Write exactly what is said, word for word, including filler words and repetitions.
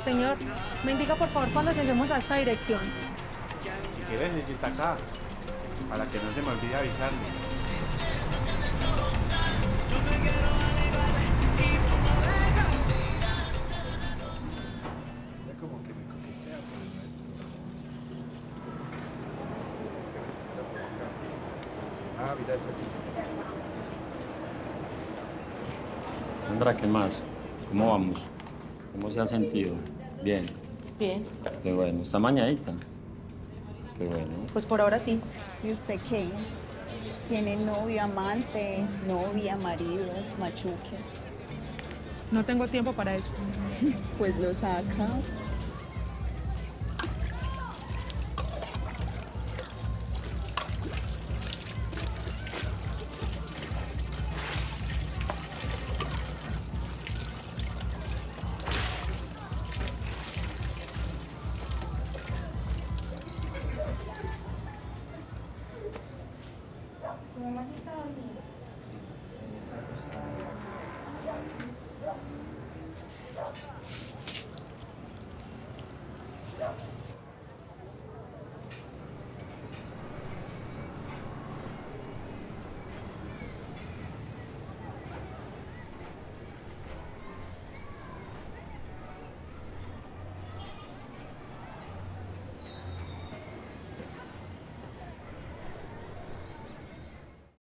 Señor, me indica por favor cuando lleguemos a esta dirección. Si quieres, se sienta acá, para que no se me olvide avisarme. Como que me coquetea, pero no. Ah, mira esa aquí. Sandra, ¿qué más? ¿Cómo vamos? ¿Cómo se ha sentido? Bien. Bien. Qué bueno. ¿Está mañadita? Qué bueno. Pues por ahora sí. ¿Y usted qué? ¿Tiene novio, amante, novia, marido, machuque? No tengo tiempo para eso. Pues lo saca.